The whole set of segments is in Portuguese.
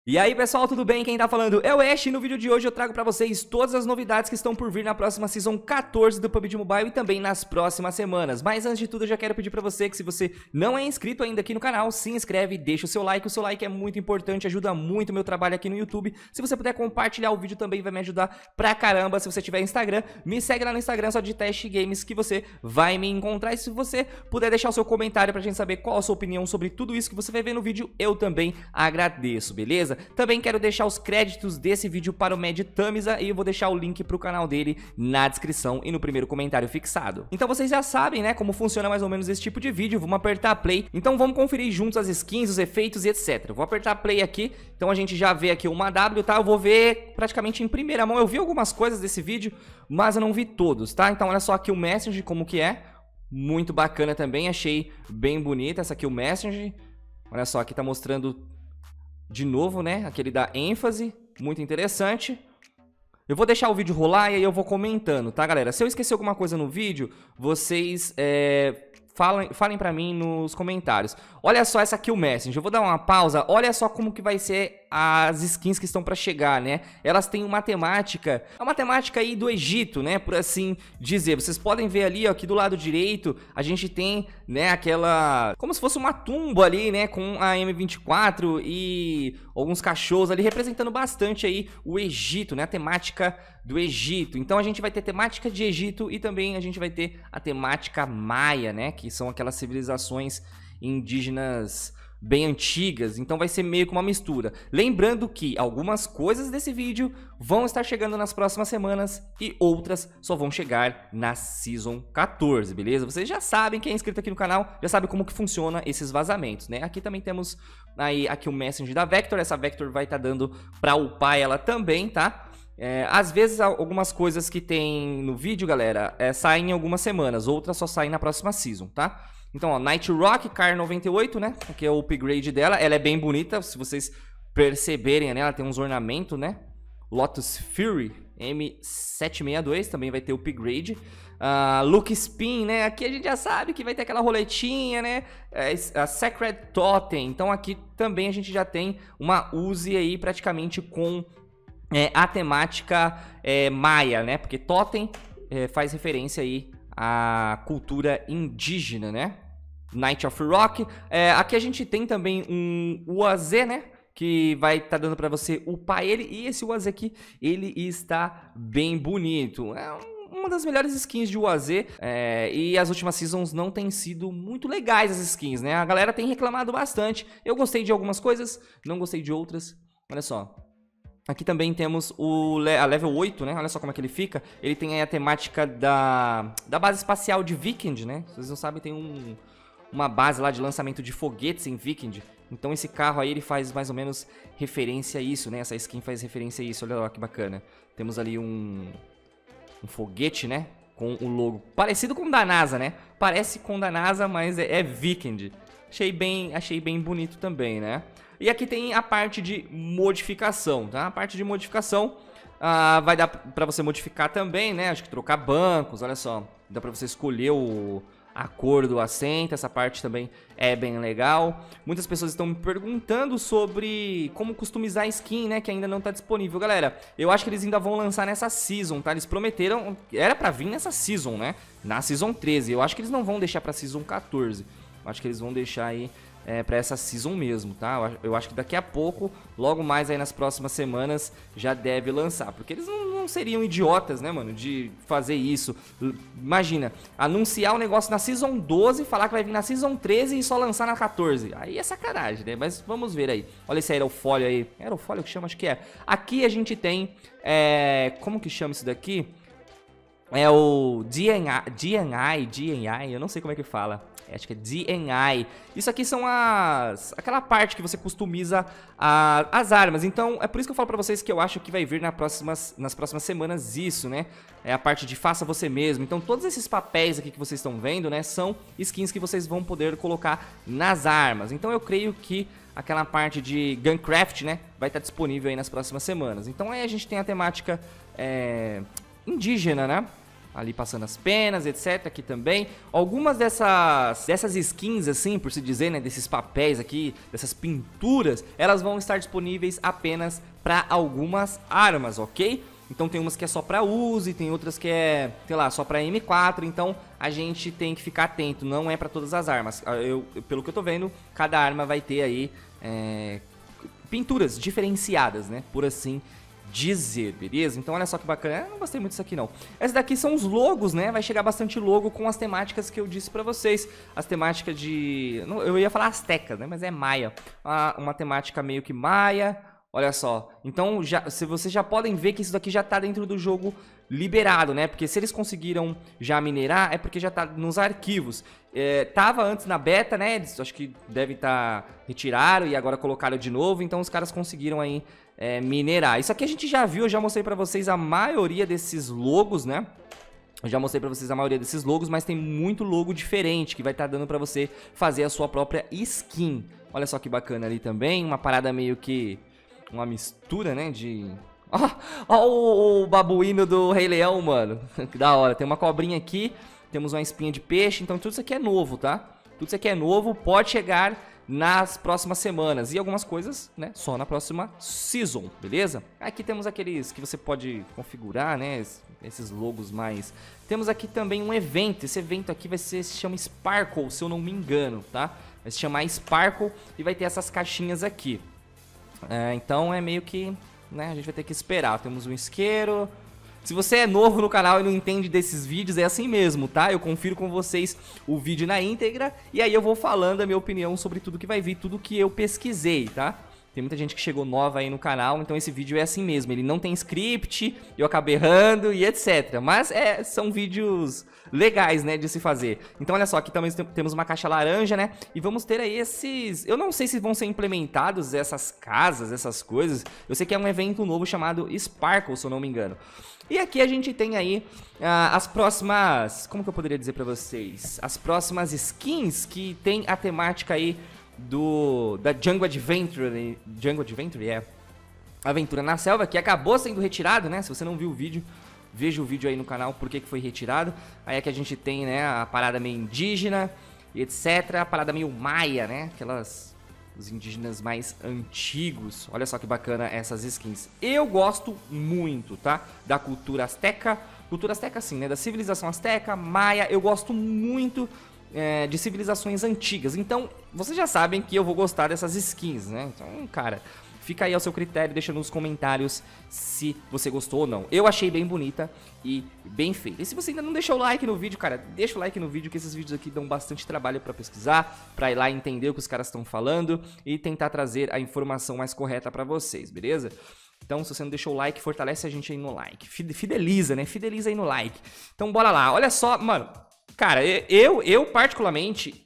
E aí pessoal, tudo bem? Quem tá falando é o Ash e no vídeo de hoje eu trago pra vocês todas as novidades que estão por vir na próxima Season 14 do PUBG Mobile e também nas próximas semanas. Mas antes de tudo eu já quero pedir pra você que se você não é inscrito ainda aqui no canal, se inscreve e deixa o seu like é muito importante, ajuda muito o meu trabalho aqui no YouTube. Se você puder compartilhar o vídeo também vai me ajudar pra caramba. Se você tiver Instagram, me segue lá no Instagram, só digitar Ash Games que você vai me encontrar. E se você puder deixar o seu comentário pra gente saber qual a sua opinião sobre tudo isso que você vai ver no vídeo, eu também agradeço, beleza? Também quero deixar os créditos desse vídeo para o Mad Tamiza e eu vou deixar o link pro canal dele na descrição e no primeiro comentário fixado. Então vocês já sabem, né, como funciona mais ou menos esse tipo de vídeo. Vamos apertar play, então vamos conferir juntos as skins, os efeitos e etc. Vou apertar play aqui, então a gente já vê aqui uma W, tá? Eu vou ver praticamente em primeira mão, eu vi algumas coisas desse vídeo, mas eu não vi todos, tá? Então olha só aqui o Messenger como que é, muito bacana também, achei bem bonita essa aqui o Messenger. Olha só, aqui tá mostrando de novo, né, aquele da ênfase, muito interessante. Eu vou deixar o vídeo rolar e aí eu vou comentando, tá, galera? Se eu esquecer alguma coisa no vídeo, vocês falem pra mim nos comentários. Olha só essa aqui o Messenger, eu vou dar uma pausa, olha só como que vai ser as skins que estão pra chegar, né? Elas têm uma temática, a uma temática aí do Egito, né, por assim dizer. Vocês podem ver ali, ó, aqui do lado direito, a gente tem, né, aquela, como se fosse uma tumba ali, né, com a M24 e alguns cachorros ali, representando bastante aí o Egito, né, a temática do Egito. Então a gente vai ter temática de Egito e também a gente vai ter a temática maia, né, que são aquelas civilizações indígenas bem antigas, então vai ser meio que uma mistura. Lembrando que algumas coisas desse vídeo vão estar chegando nas próximas semanas e outras só vão chegar na Season 14, beleza? Vocês já sabem, quem é inscrito aqui no canal, já sabe como que funciona esses vazamentos, né? Aqui também temos aí, aqui o Messenger da Vector, essa Vector vai estar dando pra upar ela também, tá? Às vezes algumas coisas que tem no vídeo, galera, saem em algumas semanas, outras só saem na próxima Season, tá? Então, ó, Night Rock, Car 98, né? Aqui é o upgrade dela. Ela é bem bonita, se vocês perceberem, né? Ela tem uns ornamentos, né? Lotus Fury M762 também vai ter upgrade. Look Spin, né? Aqui a gente já sabe que vai ter aquela roletinha, né? A Sacred Totem. Então aqui também a gente já tem uma Uzi aí praticamente com a temática maia, né? Porque Totem faz referência aí à cultura indígena, né? Night of Rock. Aqui a gente tem também um UAZ, né? Que vai estar dando pra você upar ele. E esse UAZ aqui, ele está bem bonito. É uma das melhores skins de UAZ. E as últimas seasons não tem sido muito legais as skins, né? A galera tem reclamado bastante. Eu gostei de algumas coisas, não gostei de outras. Olha só. Aqui também temos a level 8, né? Olha só como é que ele fica. Ele tem aí a temática da base espacial de Vikings, né? Vocês não sabem, tem uma base lá de lançamento de foguetes em Vikings. Então esse carro aí, ele faz mais ou menos referência a isso, né? Essa skin faz referência a isso, olha lá que bacana. Temos ali um foguete, né? Com o logo parecido com o da NASA, né? Parece com o da NASA, mas é Viking. Achei bem bonito também, né? E aqui tem a parte de modificação, tá? A parte de modificação vai dar pra você modificar também, né? Acho que trocar bancos, olha só. Dá pra você escolher a cor do assento, essa parte também é bem legal. Muitas pessoas estão me perguntando sobre como customizar a skin, né? Que ainda não tá disponível. Galera, eu acho que eles ainda vão lançar nessa Season, tá? Eles prometeram, era pra vir nessa Season, né? Na Season 13. Eu acho que eles não vão deixar pra Season 14. Eu acho que eles vão deixar aí pra essa Season mesmo, tá? Eu acho que daqui a pouco, logo mais aí nas próximas semanas, já deve lançar. Porque eles não seriam idiotas, né, mano, de fazer isso. Imagina, anunciar o negócio na Season 12, falar que vai vir na Season 13 e só lançar na 14. Aí é sacanagem, né? Mas vamos ver aí. Olha esse aerofólio aí. Aerofólio que chama? Acho que é. Aqui a gente tem, como que chama isso daqui? É o DNI, eu não sei como é que fala. Acho que é DNI. Isso aqui são aquela parte que você customiza as armas. Então, é por isso que eu falo pra vocês que eu acho que vai vir nas próximas semanas isso, né? É a parte de faça você mesmo. Então, todos esses papéis aqui que vocês estão vendo, né? São skins que vocês vão poder colocar nas armas. Então, eu creio que aquela parte de Guncraft, né? Vai estar disponível aí nas próximas semanas. Então, aí a gente tem a temática indígena, né? ali passando as penas, etc. Aqui também. Algumas dessas skins, assim, por se dizer, né, desses papéis aqui, dessas pinturas, elas vão estar disponíveis apenas para algumas armas, ok? Então tem umas que é só pra Uzi, tem outras que é, sei lá, só pra M4, então a gente tem que ficar atento, não é pra todas as armas. Pelo que eu tô vendo, cada arma vai ter aí pinturas diferenciadas, né, por assim dizer, beleza? Então olha só que bacana, eu não gostei muito disso aqui não. Essas daqui são os logos, né, vai chegar bastante logo com as temáticas que eu disse pra vocês. As temáticas de, eu ia falar astecas, né, mas é maia, uma temática meio que maia. Olha só, então se vocês já podem ver que isso daqui já tá dentro do jogo liberado, né? Porque se eles conseguiram já minerar, é porque já tá nos arquivos. Tava antes na beta, né? Eles acho que devem retiraram e agora colocaram de novo, então os caras conseguiram aí minerar. Isso aqui a gente já viu, eu já mostrei pra vocês a maioria desses logos, né? Eu já mostrei pra vocês a maioria desses logos, mas tem muito logo diferente que vai estar dando pra você fazer a sua própria skin. Olha só que bacana ali também, uma parada meio que uma mistura, né, de... Ó o babuíno do Rei Leão, mano. Que da hora. Tem uma cobrinha aqui, temos uma espinha de peixe, então tudo isso aqui é novo, tá? Tudo isso aqui é novo, pode chegar nas próximas semanas. E algumas coisas, né, só na próxima season, beleza? Aqui temos aqueles que você pode configurar, né, esses logos mais... Temos aqui também um evento. Esse evento aqui se chama Sparkle, se eu não me engano, tá? Vai se chamar Sparkle e vai ter essas caixinhas aqui. Então é meio que, né, a gente vai ter que esperar. Temos um isqueiro. Se você é novo no canal e não entende desses vídeos, é assim mesmo, tá? Eu confiro com vocês o vídeo na íntegra e aí eu vou falando a minha opinião sobre tudo que vai vir, tudo que eu pesquisei, tá? Tem muita gente que chegou nova aí no canal, então esse vídeo é assim mesmo. Ele não tem script, eu acabei errando e etc. Mas são vídeos legais, né, de se fazer. Então olha só, aqui também temos uma caixa laranja, né? E vamos ter aí esses... Eu não sei se vão ser implementados essas casas, essas coisas. Eu sei que é um evento novo chamado Sparkle, se eu não me engano. E aqui a gente tem aí as próximas... Como que eu poderia dizer pra vocês? As próximas skins que tem a temática aí da Jungle Adventure, Aventura na Selva, que acabou sendo retirado, né? Se você não viu o vídeo, veja o vídeo aí no canal, por que foi retirado. Aí aqui a gente tem, né, a parada meio indígena e etc, a parada meio maia, né? Os indígenas mais antigos. Olha só que bacana essas skins. Eu gosto muito, tá? Da cultura asteca, assim, né? Da civilização asteca, maia, eu gosto muito de civilizações antigas. Então, vocês já sabem que eu vou gostar dessas skins, né? Então, cara, fica aí ao seu critério, deixa nos comentários se você gostou ou não. Eu achei bem bonita e bem feita. E se você ainda não deixou o like no vídeo, cara, deixa o like no vídeo, que esses vídeos aqui dão bastante trabalho pra pesquisar, pra ir lá entender o que os caras estão falando e tentar trazer a informação mais correta pra vocês, beleza? Então, se você não deixou o like, fortalece a gente aí no like. Fideliza, né? Fideliza aí no like. Então, bora lá. Olha só, mano. Cara, eu particularmente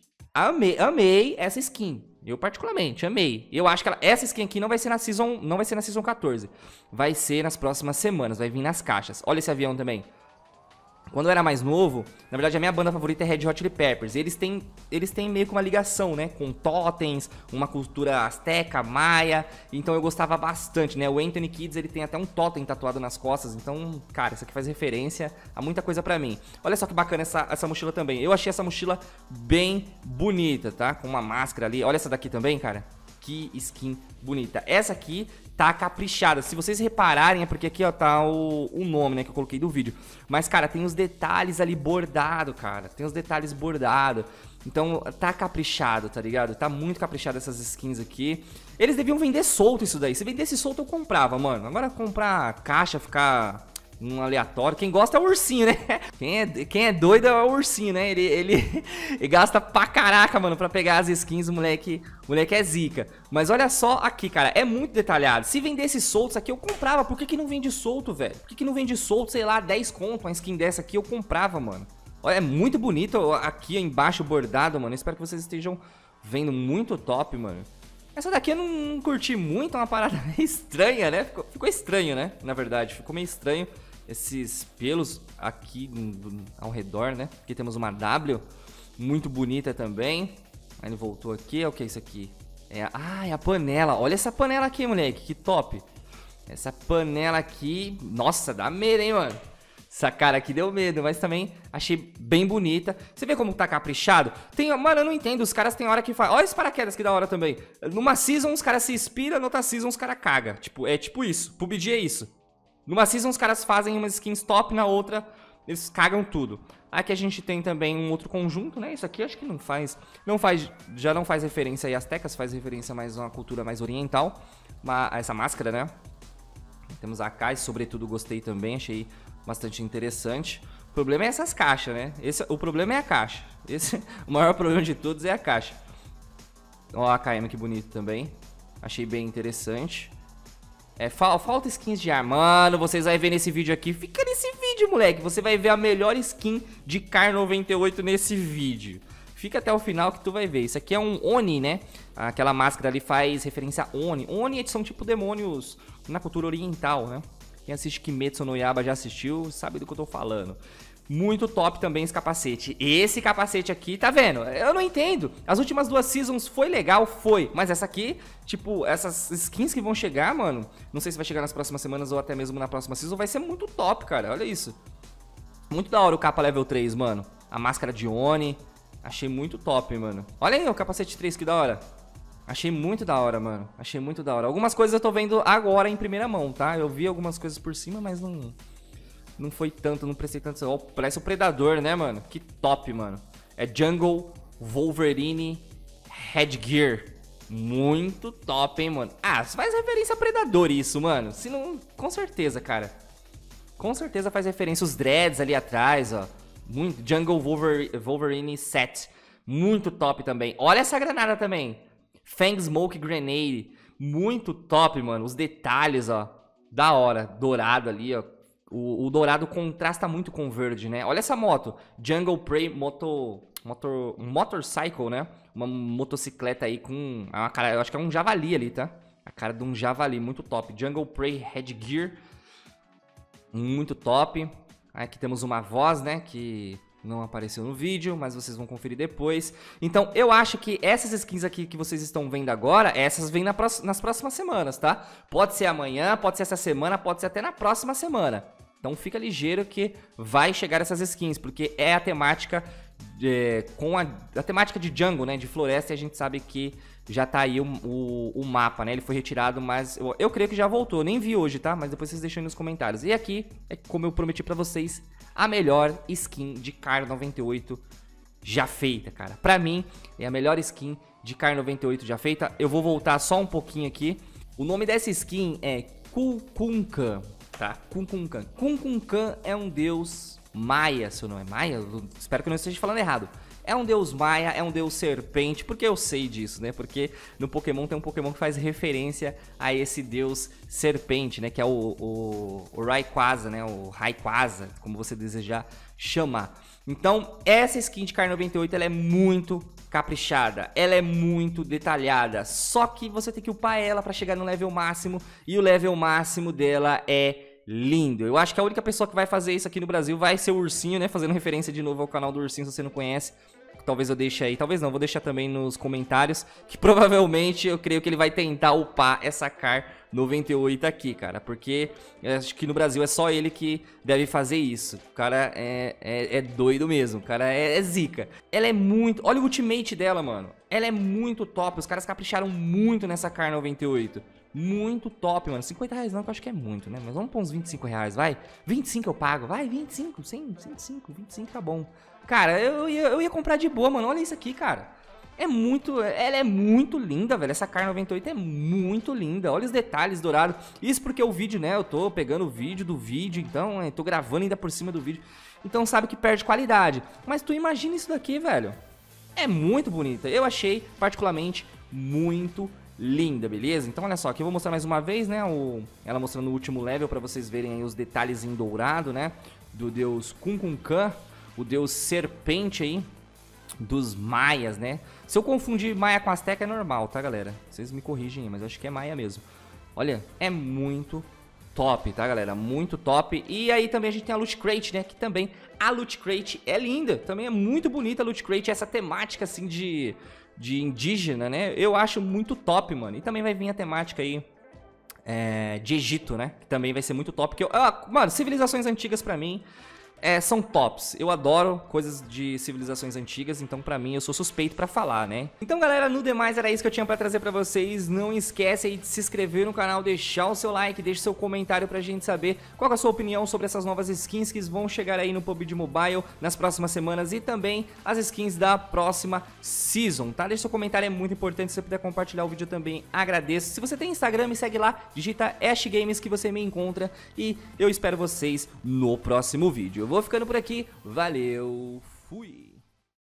amei essa skin. Eu particularmente amei. Eu acho que essa skin aqui não vai ser na Season 14. Vai ser nas próximas semanas, vai vir nas caixas. Olha esse avião também. Quando eu era mais novo, na verdade a minha banda favorita é Red Hot Chili Peppers. Eles têm meio que uma ligação, né, com totens, uma cultura asteca, maia. Então eu gostava bastante, né? O Anthony Kiedis, ele tem até um totem tatuado nas costas. Então, cara, isso aqui faz referência a muita coisa pra mim. Olha só que bacana essa mochila também. Eu achei essa mochila bem bonita, tá? Com uma máscara ali. Olha essa daqui também, cara. Que skin bonita. Essa aqui tá caprichada. Se vocês repararem, é porque aqui, ó, tá o nome, né, que eu coloquei do vídeo. Mas, cara, tem os detalhes ali bordado, cara. Tem os detalhes bordado. Então, tá caprichado, tá ligado? Tá muito caprichado essas skins aqui. Eles deviam vender solto isso daí. Se vendesse solto, eu comprava, mano. Agora, comprar caixa, ficar um aleatório. Quem gosta é o ursinho, né? Quem é doido é o ursinho, né? Ele gasta pra caraca, mano, pra pegar as skins. O moleque é zica. Mas olha só aqui, cara, é muito detalhado. Se vendesse soltos aqui, eu comprava. Por que não vende solto, velho? Por que não vende solto, sei lá, 10 conto, uma skin dessa aqui, eu comprava, mano. Olha, é muito bonito aqui embaixo bordado, mano. Espero que vocês estejam vendo, muito top, mano. Essa daqui eu não curti muito, é uma parada meio estranha, né? Ficou estranho, né? Na verdade, ficou meio estranho. Esses pelos aqui ao redor, né? Aqui temos uma W, muito bonita também. Aí ele voltou aqui, o que é isso aqui? É a panela. Olha essa panela aqui, moleque, que top. Essa panela aqui, nossa, dá medo, hein, mano? Essa cara aqui deu medo, mas também achei bem bonita. Você vê como tá caprichado? Mano, eu não entendo, os caras tem hora que faz. Olha esse paraquedas que da hora também. Numa season os caras se inspiram, noutra season os caras cagam. Tipo, é tipo isso, PUBG é isso. Numa season os caras fazem umas skins top, na outra eles cagam tudo. Aqui a gente tem também um outro conjunto, né? Isso aqui acho que já não faz referência aí às aztecas, faz referência mais a uma cultura mais oriental. Essa máscara, né? Temos a caixa, sobretudo gostei também, achei bastante interessante. O problema é essas caixas, né? O problema é a caixa. O maior problema de todos é a caixa. Ó a AKM, que bonito também. Achei bem interessante. Falta skins de arma. Mano, vocês vão ver nesse vídeo aqui. Fica nesse vídeo, moleque. Você vai ver a melhor skin de Kar 98 nesse vídeo. Fica até o final que tu vai ver. Isso aqui é um Oni, né? Aquela máscara ali faz referência a Oni. Oni são tipo demônios na cultura oriental, né? Quem assiste Kimetsu no Yaiba já assistiu, sabe do que eu tô falando. Muito top também esse capacete. Esse capacete aqui, tá vendo? Eu não entendo. As últimas 2 seasons foi legal, foi. Mas essa aqui, tipo, essas skins que vão chegar, mano, não sei se vai chegar nas próximas semanas ou até mesmo na próxima season, vai ser muito top, cara. Olha isso. Muito da hora o capa level 3, mano. A máscara de Oni. Achei muito top, mano. Olha aí o capacete 3, que da hora. Achei muito da hora, mano. Achei muito da hora. Algumas coisas eu tô vendo agora em primeira mão, tá? Eu vi algumas coisas por cima, mas não foi tanto, não prestei tanto. Oh, parece o Predador, né, mano? Que top, mano. É Jungle Wolverine Headgear. Muito top, hein, mano. Ah, faz referência a Predador isso, mano. Se não... Com certeza, cara. Com certeza faz referência. Os dreads ali atrás, ó. Muito... Jungle Wolverine Set. Muito top também. Olha essa granada também. Fang Smoke Grenade. Muito top, mano. Os detalhes, ó. Da hora. Dourado ali, ó. O dourado contrasta muito com o verde, né? Olha essa moto. Jungle Prey Motorcycle, né? Uma motocicleta aí com... eu acho que é um javali ali, tá? A cara de um javali. Muito top. Jungle Prey Headgear. Muito top. Aqui temos uma voz, né? Que não apareceu no vídeo, mas vocês vão conferir depois. Então, eu acho que essas skins aqui que vocês estão vendo agora, essas vêm nas próximas semanas, tá? Pode ser amanhã, pode ser essa semana, pode ser até na próxima semana. Então, fica ligeiro que vai chegar essas skins, porque é a temática com a temática de jungle, né? De floresta, e a gente sabe que já tá aí o mapa, né? Ele foi retirado, mas eu creio que já voltou. Nem vi hoje, tá? Mas depois vocês deixam aí nos comentários. E aqui, é como eu prometi pra vocês, a melhor skin de Kar 98 já feita, cara. Pra mim, é a melhor skin de Kar 98 já feita. Eu vou voltar só um pouquinho aqui. O nome dessa skin é Kukulkan, tá? Kukulkan. Kukulkan é um deus maia, se não é maia? Espero que eu não esteja falando errado. É um deus maia, é um deus serpente, porque eu sei disso, né? Porque no Pokémon tem um Pokémon que faz referência a esse deus serpente, né? Que é o Rayquaza, né? O Rayquaza, como você desejar chamar. Então, essa skin de Kar 98, ela é muito caprichada, ela é muito detalhada, só que você tem que upar ela pra chegar no level máximo, e o level máximo dela é lindo. Eu acho que a única pessoa que vai fazer isso aqui no Brasil vai ser o Ursinho, né? Fazendo referência de novo ao canal do Ursinho, se você não conhece. Talvez eu deixe aí, talvez não, vou deixar também nos comentários, que provavelmente eu creio que ele vai tentar upar essa Kar 98 aqui, cara, porque eu acho que no Brasil é só ele que deve fazer isso. O cara é doido mesmo, o cara é zica. Ela é muito... Olha o ultimate dela, mano. Ela é muito top, os caras capricharam muito nessa Kar 98. Muito top, mano. 50 reais não, que eu acho que é muito, né? Mas vamos pôr uns 25 reais, vai. 25 eu pago, vai, 25, 105, 25 tá bom. Cara, eu ia comprar de boa, mano. Olha isso aqui, cara. Ela é muito linda, velho. Essa Kar 98 é muito linda. Olha os detalhes dourados. Isso porque o vídeo, né? Eu tô pegando o vídeo do vídeo, então tô gravando ainda por cima do vídeo. Então sabe que perde qualidade. Mas tu imagina isso daqui, velho. É muito bonita. Eu achei particularmente muito linda, beleza? Então olha só, aqui eu vou mostrar mais uma vez, né? Ela mostrando o último level pra vocês verem aí os detalhes em dourado, né? Do deus Kukulkan, o deus serpente aí dos maias, né? Se eu confundir maia com azteca é normal, tá, galera? Vocês me corrigem aí, mas eu acho que é maia mesmo. Olha, é muito top, tá, galera? Muito top. E aí também a gente tem a Loot Crate, né? Que também a Loot Crate é linda. Também é muito bonita a Loot Crate. Essa temática, assim, de indígena, né? Eu acho muito top, mano. E também vai vir a temática aí de Egito, né? Que também vai ser muito top. Mano, civilizações antigas pra mim são tops. Eu adoro coisas de civilizações antigas, então pra mim eu sou suspeito pra falar, né? Então galera, no demais era isso que eu tinha pra trazer pra vocês. Não esquece aí de se inscrever no canal, deixar o seu like, deixe seu comentário pra gente saber qual é a sua opinião sobre essas novas skins que vão chegar aí no PUBG Mobile nas próximas semanas e também as skins da próxima Season, tá? Deixe seu comentário, é muito importante. Se você puder compartilhar o vídeo também, agradeço. Se você tem Instagram, me segue lá, digita Ash Games que você me encontra e eu espero vocês no próximo vídeo. Eu vou ficando por aqui, valeu, fui!